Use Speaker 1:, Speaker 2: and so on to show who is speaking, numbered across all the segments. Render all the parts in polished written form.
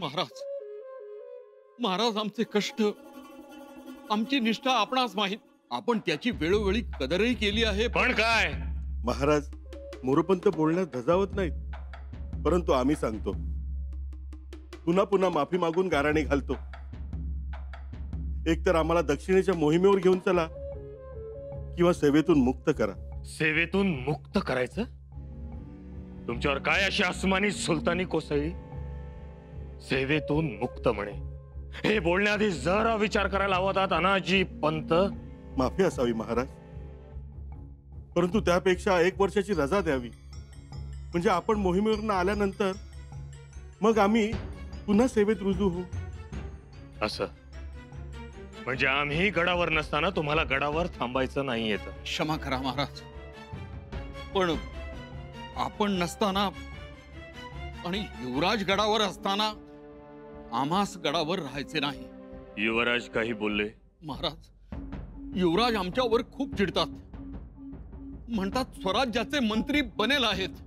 Speaker 1: महाराज, महाराज आमचे कष्ट, आमची निष्ठा आपणास माहित. आपण त्याची वेळोवेळी कदरही केली आहे.
Speaker 2: पण काय
Speaker 3: महाराज, मोरपंत बोलण्यात धजावत नाहीत, परंतु आम्ही सांगतो, पुन्हा पुन्हा माफी मागून गाराणे घालतो. एक तर आम्हाला दक्षिणेच्या मोहिमेवर घेऊन चला किंवा सेवेतून मुक्त करा.
Speaker 2: सेवेतून मुक्त करायचं? तुमच्यावर काय अशी आसमानी सुलतानी कोसळली? सेवेतून मुक्त म्हणे, हे बोलण्याआधी जरा विचार करायला हवा होता अनाजीपंत.
Speaker 3: माफी असावी महाराज, परंतु त्यापेक्षा 1 वर्षाची रजा द्यावी. म्हणजे आपण मोहिमेवरून आल्यानंतर मग आम्ही पुन्हा सेवेत रुजू होऊ.
Speaker 2: असं म्हणजे आम्ही गडावर नसताना तुम्हाला गडावर थांबायचं नाही येत?
Speaker 1: क्षमा करा महाराज, पण आपण नसताना आणि युवराज गडावर असताना आम्हास गडावर राहायचे नाही.
Speaker 2: युवराज काही बोलले?
Speaker 1: महाराज, युवराज आमच्यावर खूप चिडतात. म्हणतात स्वराज्याचे मंत्री बनेल आहेत.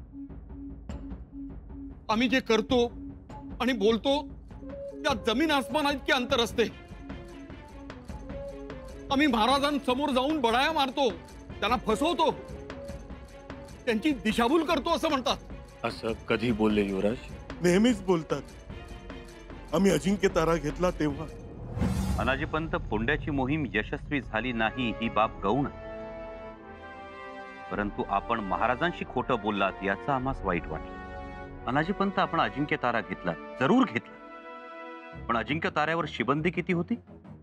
Speaker 1: आम्ही जे करतो आणि बोलतो त्यात जमीन आसमान इतके अंतर असते. आम्ही महाराजांसमोर जाऊन बडाया मारतो, त्यांना फसवतो, त्यांची दिशाभूल करतो असं म्हणतात.
Speaker 2: असं कधी बोलले युवराज?
Speaker 3: नेहमीच बोलतात. आम्ही अजिंक्य तारा घेतला तेव्हा.
Speaker 4: अनाजीपंत, फोंड्याची मोहीम यशस्वी झाली नाही ही बाब गौण, परंतु आपण महाराजांशी खोटं बोललात याचा आम्हास वाईट वाटलं. अनाजीपंत, आपण अजिंक्य तारा घेतला, जरूर घेतला, पण अजिंक्य ताऱ्यावर शिबंदी किती होती?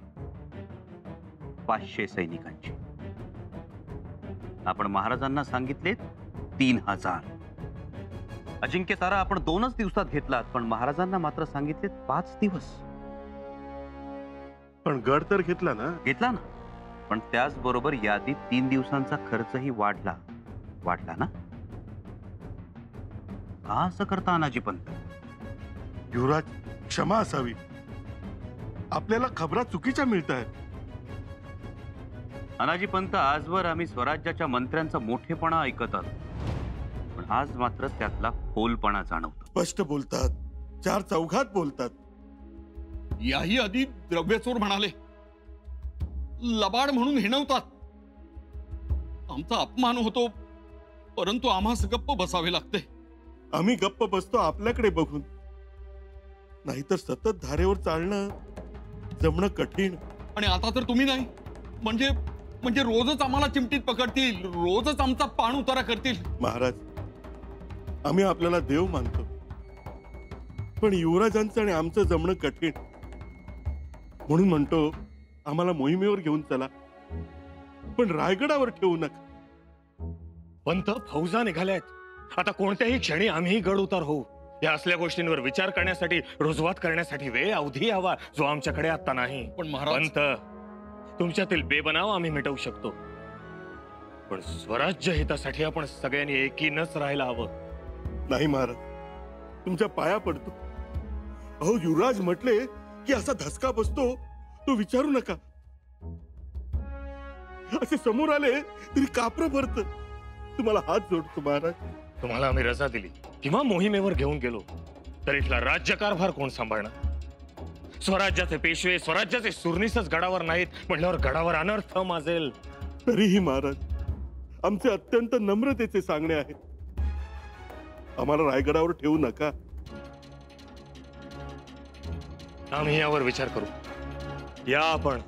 Speaker 4: 500 सैनिकांची. आपण महाराजांना सांगितले 3000. अजिंक्य तारा आपण 2च दिवसात घेतलात, पण महाराजांना मात्र सांगितले 5 दिवस.
Speaker 3: पण गड तर घेतला ना?
Speaker 4: घेतला ना, पण त्याचबरोबर यादीत 3 दिवसांचा खर्चही वाढला ना. का असं करता अनाजीपंत?
Speaker 3: युवराज, क्षमा असावी. आपल्याला खबरा चुकीच्या मिळत आहेत.
Speaker 4: अनाजीपंत, आजवर आम्ही स्वराज्याच्या मंत्र्यांचा मोठेपणा ऐकत आलो, पण आज मात्र त्यातला खोलपणा जाणवतो.
Speaker 3: स्पष्ट बोलतात, 4 चौघात बोलतात.
Speaker 1: याही आधी द्रव्यचोर म्हणाले, लबाड म्हणून हिणवतात. आमचा अपमान होतो, परंतु आम्हास गप्प बसावे लागते.
Speaker 3: आम्ही गप्प बसतो आपल्याकडे बघून, नाहीतर सतत धारेवर चालणं जमणं कठीण.
Speaker 1: आणि आता तर तुम्ही नाही, म्हणजे रोजच आम्हाला चिमटीत पकडतील, रोजच आमचा पाण उतारा करतील.
Speaker 3: महाराज, आम्ही आपल्याला देव मानतो, पण युवराजांचं आणि आमचं जमणं कठीण. म्हणून म्हणतो, आम्हाला मोहिमेवर घेऊन चला, पण रायगडावर ठेवू नका.
Speaker 2: पंत, फौजा निघाल्यात. आता कोणत्याही क्षणी आम्ही गड उतार होऊ. या असल्या गोष्टींवर विचार करण्यासाठी, रुजवात करण्यासाठी वेळ अवधी हवा, जो आमच्याकडे आता नाही.
Speaker 1: पण महाराज,
Speaker 2: पंत, तुमच्यातील बेबनाव आम्ही मिटवू शकतो, पण स्वराज्य हितासाठी आपण सगळ्यांनी एकीनच राहायला हवं.
Speaker 3: नाही महाराज, तुमच्या पाया पडतो. अहो, युवराज म्हटले की असा धसका बसतो, तो विचारू नका. असे समोर आले तरी कापर भरत. तुम्हाला हात जोडतो महाराज.
Speaker 2: तुम्हाला आम्ही रजा दिली किंवा मोहिमेवर घेऊन गेलो तर इथला राज्यकारभार कोण सांभाळणार? स्वराज्याचे पेशवे, स्वराज्याचे सुरनीसच गडावर नाहीत म्हटल्यावर गडावर अनर्थ माजेल.
Speaker 3: तरीही महाराज, आमचे अत्यंत नम्रतेचे सांगणे आहे. आम्हाला रायगडावर ठेवू नका.
Speaker 2: आम्ही यावर विचार करू. या आपण.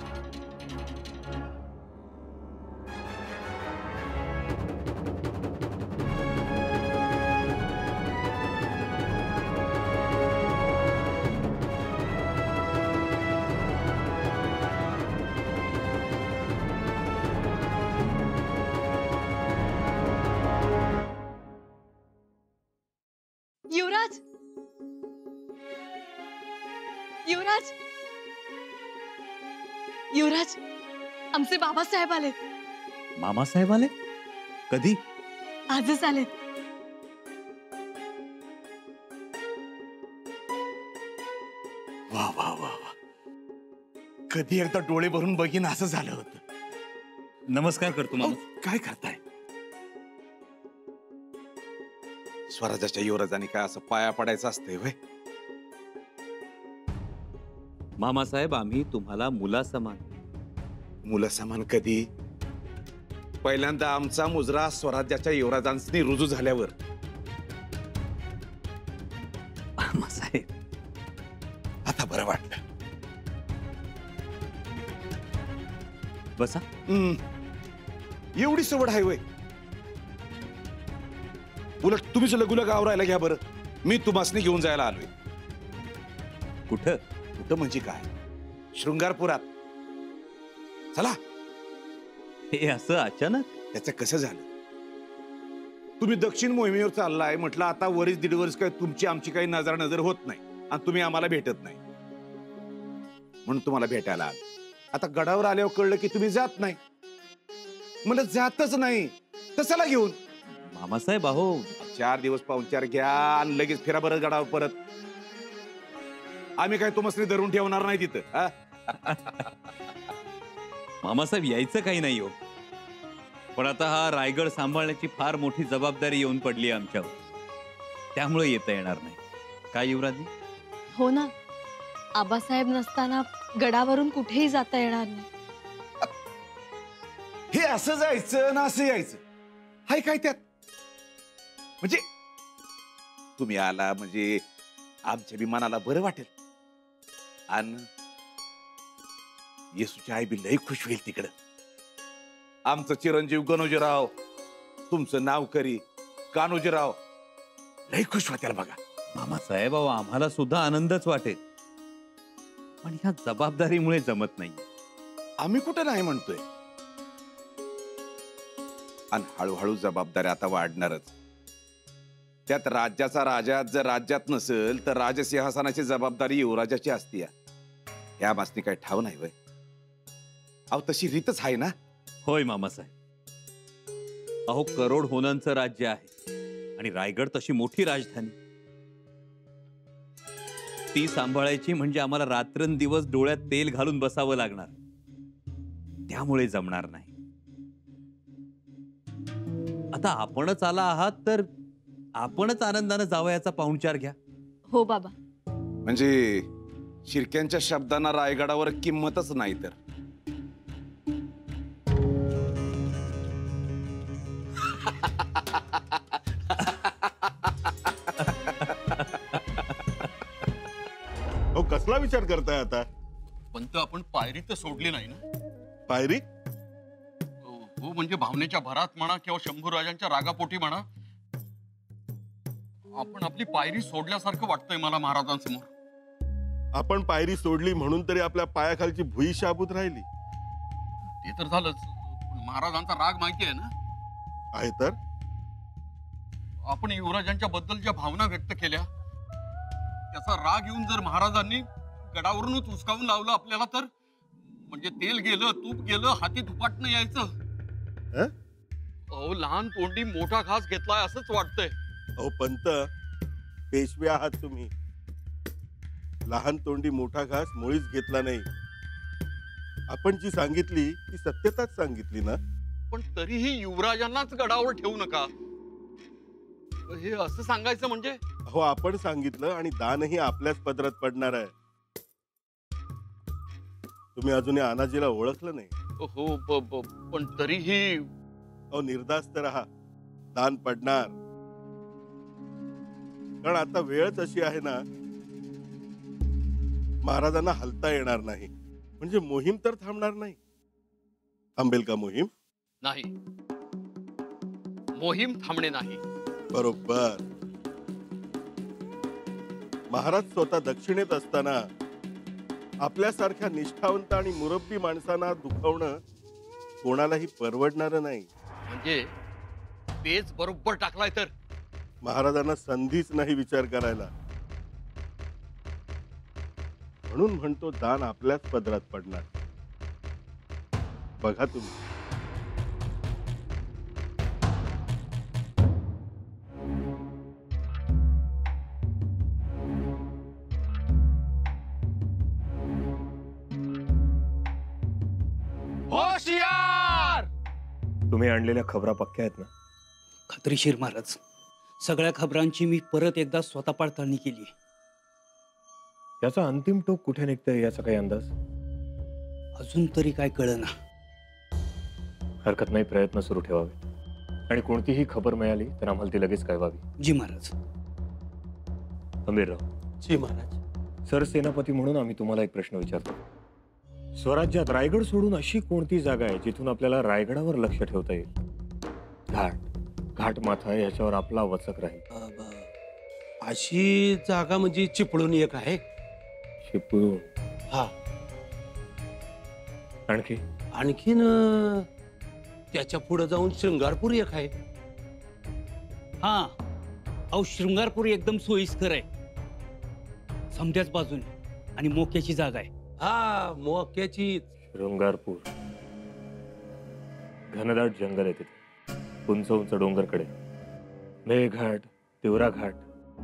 Speaker 5: युवराज, युवराज, युवराज, आमचे बाबासाहेब आले.
Speaker 6: मामासाहेब आले? कधी?
Speaker 5: आजच आले.
Speaker 6: वा वा वा वा, कधी एकदा डोळे भरून बघीन असं झालं होतं. नमस्कार करतो मामा. काय करताय?
Speaker 7: स्वराज्याच्या युवराजाने काय असं पाया पडायचं असते होय? मामासाहेब, आम्ही तुम्हाला मुलासमान.
Speaker 6: मुलासमान कधी? पहिल्यांदा आमचा मुजरा स्वराज्याच्या युवराजांनी रुजू झाल्यावर.
Speaker 7: मामासाहेब,
Speaker 6: आता बरं वाटलं.
Speaker 7: बसा.
Speaker 6: एवढी सवड आहे वय? उलट तुम्हीच लगुलग आवरायला घ्या बरं. मी तुम्हासनी घेऊन जायला आलोय.
Speaker 7: कुठं?
Speaker 6: कुठं म्हणजे काय? शृंगारपुरात. चला.
Speaker 7: हे असं अचानक?
Speaker 6: त्याचं कसं झालं? तुम्ही दक्षिण मोहिमेवर चाललाय म्हटलं, आता वरीच दीड वर्ष काय तुमची आमची काही नजर होत नाही आणि तुम्ही आम्हाला भेटत नाही म्हणून तुम्हाला भेटायला आलो. आता गडावर आल्यावर कळलं की तुम्ही जात नाही. मला जातच नाही, कशाला घेऊन?
Speaker 7: मामासाहेब, अहो
Speaker 6: 4 दिवस पाहुणचार घ्या आणि लगेच फिरा बरं गडावर परत. आम्ही काय तुम्हाला धरून ठेवणार नाही तिथं.
Speaker 7: मामासाहेब, यायचं काही नाही हो, पण आता हा रायगड सांभाळण्याची फार मोठी जबाबदारी येऊन पडली आमच्यावर, त्यामुळे येता येणार नाही. काय युवराजी?
Speaker 5: हो ना, आबासाहेब नसताना गडावरून कुठेही जाता येणार नाही.
Speaker 6: हे असं जायचं ना असं यायचं हाय काय त्यात? म्हणजे तुम्ही आला म्हणजे आमच्या विमानाला बरं वाटेल आणि येसूची आई बी लई खुश होईल तिकडं. आमचं चिरंजीव गणोजीराव, तुमचं नाव करी कान्होजीराव, लई खुश होत्याल बघा.
Speaker 7: मामासाहेब, अहो आम्हाला सुद्धा आनंदच वाटेल, पण ह्या जबाबदारीमुळे जमत नाही.
Speaker 6: आम्ही कुठं नाही म्हणतोय, आणि हळूहळू जबाबदारी आता वाढणारच. त्यात राज्याचा राजा जर राज्यात नसेल तर राजसिंहासनाची जबाबदारी युवराजाची असते. या मासनी काय ठाव नाही वय? अहो तशी रीतच आहे ना.
Speaker 7: होय मामासाहेब, अहो करोड होनांचं राज्य आहे आणि रायगड तशी मोठी राजधानी. ती सांभाळायची म्हणजे आम्हाला रात्रंदिवस डोळ्यात तेल घालून बसावं लागणार, त्यामुळे जमणार नाही. आता आपणच आला आहात तर आपणच आनंदानं जावयाचा पाहुणचार घ्या.
Speaker 5: हो बाबा.
Speaker 6: म्हणजे शिर्क्यांच्या शब्दांना रायगडावर किंमतच नाही तर.
Speaker 3: अहो कसला विचार करताय आता?
Speaker 1: पंत, आपण पायरी तर सोडली नाही ना?
Speaker 3: पायरी?
Speaker 1: हो, म्हणजे भावनेच्या भरात म्हणा किंवा शंभूराजांच्या रागापोटी म्हणा, आपण आपली पायरी सोडल्यासारखं वाटतंय मला महाराजांसमोर.
Speaker 3: आपण पायरी सोडली म्हणून तरी आपल्या पायाखालची भुई शाबूत राहिली.
Speaker 1: ते तर झालंच, पण महाराजांचा राग माहिती आहे ना?
Speaker 3: आहे तर.
Speaker 1: आपण युवराजांच्या बद्दल ज्या भावना व्यक्त केल्या, त्याचा राग येऊन जर महाराजांनी गडावरूनच उचकावून लावलं आपल्याला, तर म्हणजे तेल गेलं, तूप गेलं, हाती दुपाटणं यायचं. अहो, लहान तोंडी मोठा घास घेतलाय असंच वाटतंय.
Speaker 3: अहो पंत, पेशवे आहात तुम्ही. लहान तोंडी मोठा घास मुळीच घेतला नाही. आपण जी सांगितली ती सत्यताच सांगितली ना.
Speaker 1: पण तरीही युवराजांनाच गडावर ठेवू नका हे असं सांगायचं म्हणजे?
Speaker 3: अहो आपण सांगितलं आणि दानही आपल्याच पदरात पडणार आहे. तुम्ही अजूनही अनाजीला ओळखलं नाही.
Speaker 1: हो, पण तरीही.
Speaker 3: अहो निर्धास्त राहा, दान पडणार. कारण आता वेळच अशी आहे ना, महाराजांना हलता येणार नाही. म्हणजे मोहीम तर थांबणार नाही. थांबेल का मोहीम?
Speaker 1: नाही, मोहीम थांबणे नाही.
Speaker 3: बरोबर. महाराज स्वतः दक्षिणेत असताना आपल्यासारख्या निष्ठावंत आणि मुरब्बी माणसांना दुखवणं कोणालाही परवडणार नाही.
Speaker 1: म्हणजे पेच बरोबर टाकलाय तर
Speaker 3: महाराजांना संधीच नाही विचार करायला. म्हणून म्हणतो दान आपल्याच पदरात पडणार. बघा तुम्ही.
Speaker 2: तुम्ही आणलेल्या खबरा पक्क्या आहेत ना?
Speaker 8: खात्रीशीर महाराज, सगळ्या खबरांची मी परत एकदा स्वतः पडताळणी केली.
Speaker 2: याचा अंतिम टोक कुठे निघतंय याचा काही अंदाज?
Speaker 8: अजून तरी काय कळना.
Speaker 2: हरकत नाही, प्रयत्न सुरू ठेवावे आणि कोणतीही खबर मिळाली तर आम्हाला ती लगेच कळवावी.
Speaker 8: जी महाराज.
Speaker 2: आमिरराव.
Speaker 9: जी महाराज.
Speaker 2: सरसेनापती म्हणून आम्ही तुम्हाला एक प्रश्न विचारतो. स्वराज्यात रायगड सोडून अशी कोणती जागा आहे जिथून आपल्याला रायगडावर लक्ष ठेवता येईल? घाट माथा याच्यावर आपला वचक राहील.
Speaker 9: अशी जागा म्हणजे चिपळूण एक आहे.
Speaker 2: चिपळूण.
Speaker 9: हा.
Speaker 2: आणखी?
Speaker 9: आणखीन त्याच्या पुढे जाऊन शृंगारपूर एक आहे.
Speaker 8: हा. अहो शृंगारपूर एकदम सोयीस्कर आहे. समध्याच बाजूने आणि मोक्याची जागा आहे.
Speaker 9: हा मोक्याची.
Speaker 2: शृंगारपूर. घनदाट जंगल आहे तिथे. उंच उंच डोंगरकडे मेघाट, तिवरा घाट.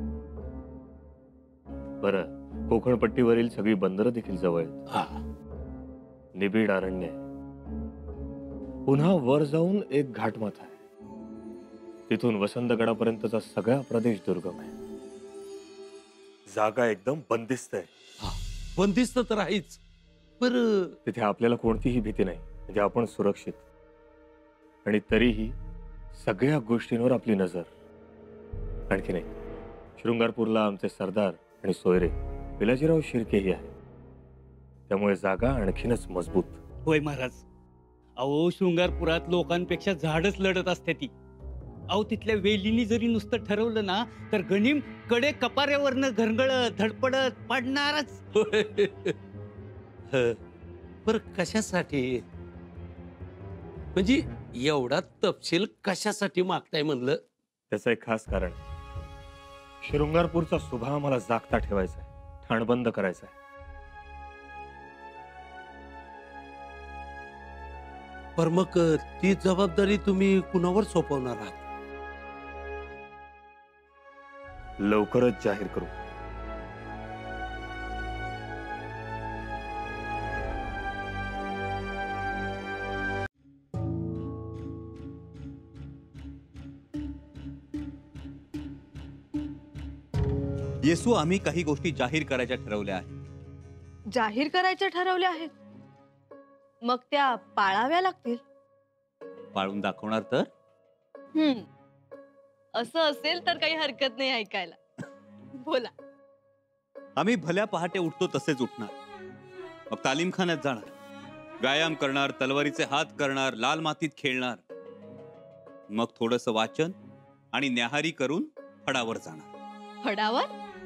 Speaker 2: बरं, कोकणपट्टीवरील सगळी बंदरं देखील जवळ आहेत.
Speaker 9: हा.
Speaker 2: निबिड अरण्य आहे. पुन्हा वर जाऊन एक घाटमाथा आहे. तिथून वसंतगडापर्यंतचा सगळा प्रदेश दुर्गम आहे. जागा एकदम बंदिस्त आहे.
Speaker 9: हा. बंदिस्त तर आहेच. पर
Speaker 2: तिथे आपल्याला कोणतीही भीती नाही, म्हणजे आपण सुरक्षित. आणि तरीही सगळ्या गोष्टींवर आपली नजर. आणखी नाही, शृंगारपूरला आमचे सरदार आणि सोयरे पिलाजीराव शिर्केही आहे. त्यामुळे जागा आणखीनच मजबूत.
Speaker 8: होय महाराज. अहो शृंगारपुरात लोकांपेक्षा झाडच लढत असते ती. अहो तिथल्या वेलीनी जरी नुसतं ठरवलं ना तर गनिम कडे कपाऱ्यावरनं घरगळत धडपडत पडणारच.
Speaker 9: पर कशासाठी म्हणजे एवढा तपशील कशासाठी मागताय म्हणलं?
Speaker 2: त्याचं एक खास कारण. शृंगारपूरचा सुभा आम्हाला जागता ठेवायचा आहे, ठाणबंद करायचा आहे.
Speaker 9: पर मग ती जबाबदारी तुम्ही कुणावर सोपवणार आहात?
Speaker 2: लवकरच जाहीर करू.
Speaker 7: येसू, आम्ही काही गोष्टी जाहीर करायच्या ठरवल्या आहेत.
Speaker 5: जाहीर करायच्या ठरवल्या आहेत? मग त्या पाळाव्या लागतील.
Speaker 7: पाळून दाखवणार तर?
Speaker 5: असं असेल तर काही हरकत नाही ऐकायला. बोला.
Speaker 7: आम्ही भल्या पहाटे उठतो तसेच उठणार. मग तालीमखान्यात जाणार, व्यायाम करणार, तलवारीचे हात करणार, लाल मातीत खेळणार. मग थोडंसं वाचन आणि न्याहारी करून फडावर जाणार.
Speaker 5: फडावर?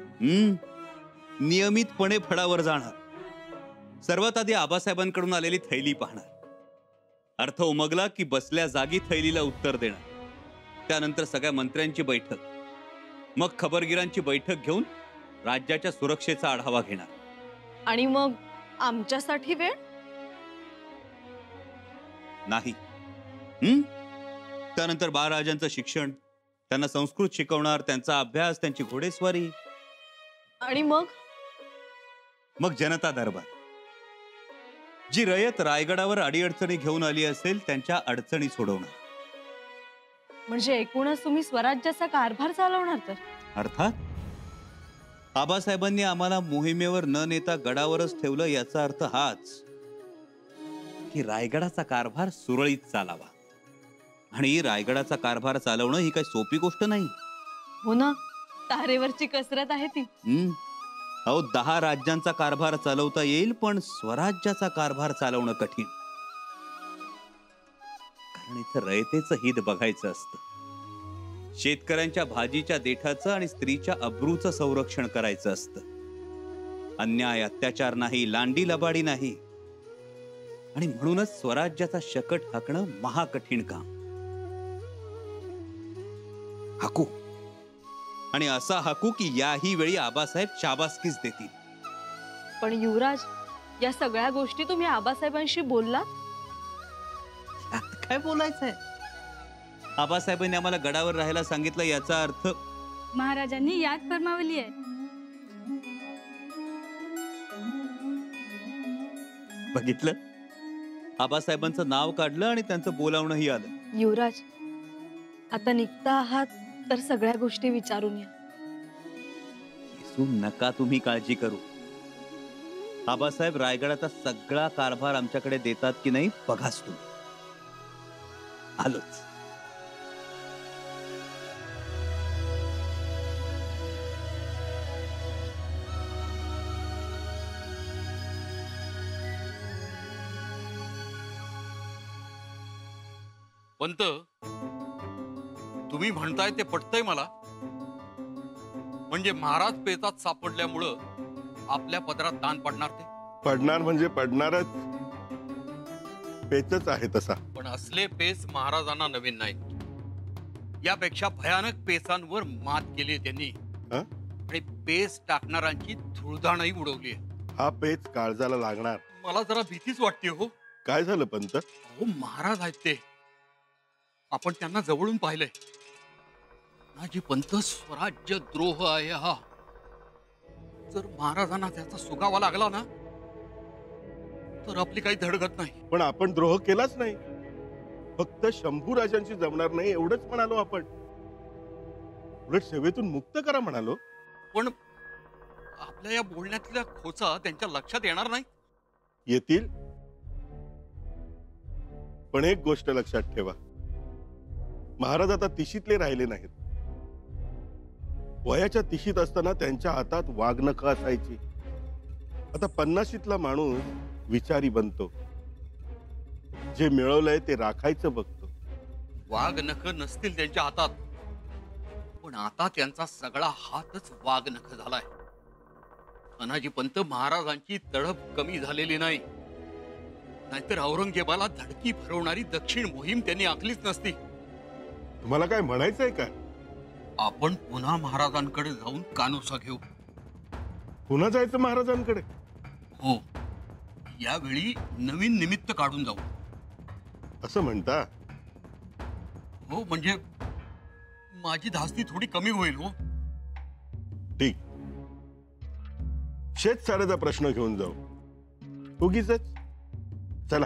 Speaker 7: नियमितपणे फडावर जाणार. सर्वात आधी आबासाहेबांकडून आलेली थैली पाहणार. अर्थ उमगला की बसल्या जागी थैलीला उत्तर देणार. त्यानंतर सगळ्या मंत्र्यांची बैठक, मग खबरगिरांची बैठक घेऊन राज्याच्या सुरक्षेचा आढावा घेणार.
Speaker 5: आणि मग आमच्यासाठी वेळ
Speaker 7: नाही. त्यानंतर बाळराजांचं शिक्षण, त्यांना संस्कृत शिकवणार, त्यांचा अभ्यास, त्यांची घोडेस्वारी.
Speaker 5: आणि मग
Speaker 7: मग जनता दरबार. जी रयत रायगडावर अडीअडचणी घेऊन आली असेल त्यांच्या अडचणी सोडवणार.
Speaker 5: म्हणजे एकूणच तुम्ही स्वराज्याचा कारभार चालवणार तर?
Speaker 7: अर्थात. आबासाहेबांनी आम्हाला मोहिमेवर न नेता गडावरच ठेवलं याचा अर्थ हाच की रायगडाचा कारभार सुरळीत चालावा. आणि रायगडाचा कारभार चालवणं ही काही सोपी गोष्ट नाही.
Speaker 5: हो ना, तारेवरची कसरत आहे ती.
Speaker 7: अहो 10 राज्यांचा कारभार चालवता येईल, पण स्वराज्याचा कारभार चालवणं कठीण. कारण इथं रयतेचं हित बघायचं असतं. शेतकऱ्यांच्या भाजीच्या देठाचं आणि स्त्रीच्या अब्रूचं संरक्षण करायचं असतं. अन्याय अत्याचार नाही, लांडी लबाडी नाही. आणि म्हणूनच स्वराज्याचा शकट हाकणं महाकठीण काम. हाकू, आणि असा हाकू की याही वेळी आबासाहेब शाबासकीच देतील.
Speaker 5: पण युवराज, या सगळ्या गोष्टी तुम्ही आबासाहेबांशी बोललात?
Speaker 7: काय बोलायचंय? आबासाहेबांनी आम्हाला गडावर राहायला सांगितलं याचा अर्थ
Speaker 10: महाराजांनी याद फरमावली आहे.
Speaker 7: बघितलं, आबासाहेबांचं नाव काढलं आणि त्यांचं बोलावणंही आलं.
Speaker 5: युवराज, आता निघता आहात तर सगळ्या गोष्टी विचारून या.
Speaker 7: नका तुम्ही काळजी करू. आबासाहेब रायगडाचा सगळा कारभार आमच्याकडे देतात की नाही बघाच तुम्ही. आलोच.
Speaker 1: पंत, तुम्ही म्हणताय ते पटतंय मला. म्हणजे महाराज पेचात सापडल्यामुळं आपल्या पदरात दान पडणार ते.
Speaker 3: पडणार म्हणजे पडणारच. पेचच आहे तसा.
Speaker 1: पण असले पेच महाराजांना नवीन नाही. यापेक्षा भयानक पेचांवर मात केली त्यांनी. आणि पेच टाकणाऱ्यांची धुळधाणही उडवली. हा
Speaker 3: पेच काळजाला लागणार.
Speaker 1: मला जरा भीतीच वाटते हो.
Speaker 3: काय झालं पंत?
Speaker 1: हो, महाराज आहेत ते. आपण त्यांना जवळून पाहिलंय. अन्नाजीपंत स्वराज्य द्रोह आहे हा. जर महाराजांना त्याचा सुगावा लागला ना तर आपली काही धडगत नाही.
Speaker 3: पण आपण द्रोह केलाच नाही. फक्त शंभू राजांशी जमणार नाही एवढंच म्हणालो आपण. उलट सेवेतून मुक्त करा म्हणालो.
Speaker 1: पण आपल्या या बोलण्यातल्या खोचा त्यांच्या लक्षात येणार नाही.
Speaker 3: येतील. पण एक गोष्ट लक्षात ठेवा, महाराज आता तिशीतले राहिले नाहीत. वयाच्या तिशीत असताना त्यांच्या हातात वाघनख असायची. आता 50शीतला माणूस विचारी बनतो. जे मिळवलंय ते राखायचं बघतो.
Speaker 1: वाघनख नसतील त्यांच्या हातात, पण आता त्यांचा सगळा हातच वाघनख झालाय. अनाजीपंत महाराजांची तडफ कमी झालेली नाही. नाहीतर औरंगजेबाला धडकी भरवणारी दक्षिण मोहीम त्यांनी आखलीच नसती.
Speaker 3: तुम्हाला काय म्हणायचंय काय?
Speaker 1: आपण पुन्हा महाराजांकडे जाऊन कानोसा घेऊ.
Speaker 3: पुन्हा जायचं महाराजांकडे?
Speaker 1: हो, यावेळी नवीन निमित्त काढून जाऊ.
Speaker 3: असं म्हणता?
Speaker 1: हो, म्हणजे माझी धास्ती थोडी कमी होईल. हो
Speaker 3: ठीक. शेत साऱ्याचा प्रश्न घेऊन जाऊ. उगीच चला.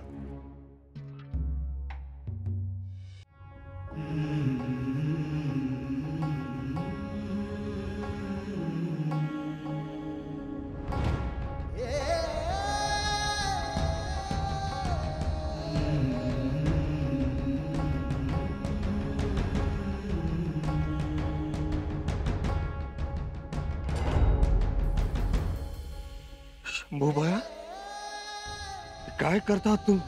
Speaker 2: शंभूबाया, काय करता तू?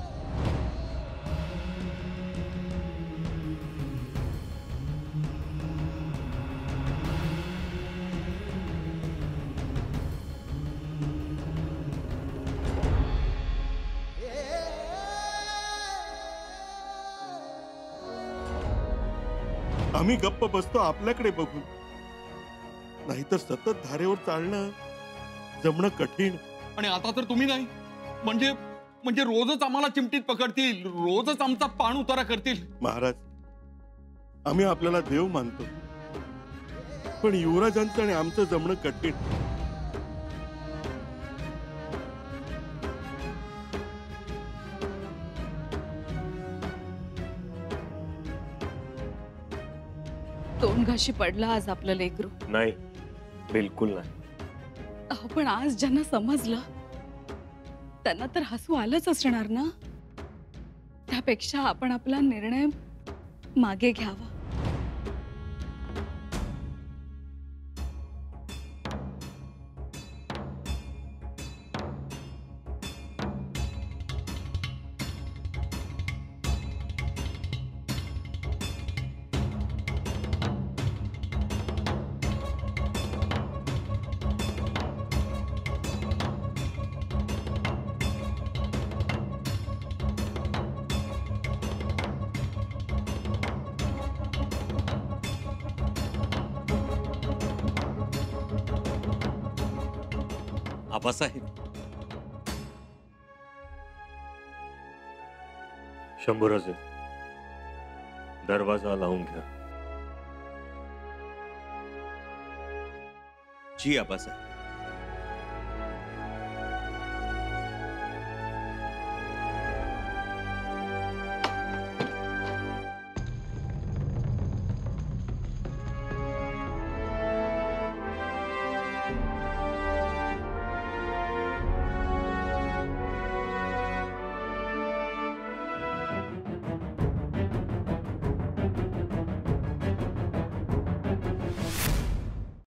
Speaker 3: आम्ही गप्प बसतो आपल्याकडे बघून. नाहीतर सतत धारेवर चालणं जमणं कठीण.
Speaker 1: आणि आता तर तुम्ही नाही. म्हणजे रोजच आम्हाला चिमटीत पकडतील, रोजच आमचा पाण उतारा करतील.
Speaker 3: महाराज, आम्ही आपल्याला देव मानतो, पण युवराजांचं आणि आमचं जमणं कठीण.
Speaker 5: तोंड घाशी पडला आज आपलं लेकरू.
Speaker 2: नाही, बिलकुल नाही.
Speaker 10: पण आज ज्यांना समजलं त्यांना तर हसू आलंच असणार ना. त्यापेक्षा आपण आपला निर्णय मागे घ्यावा.
Speaker 7: आबासाहेब,
Speaker 2: शंभूराजे, दरवाजा लावून घ्या.
Speaker 7: जी आबासाहेब.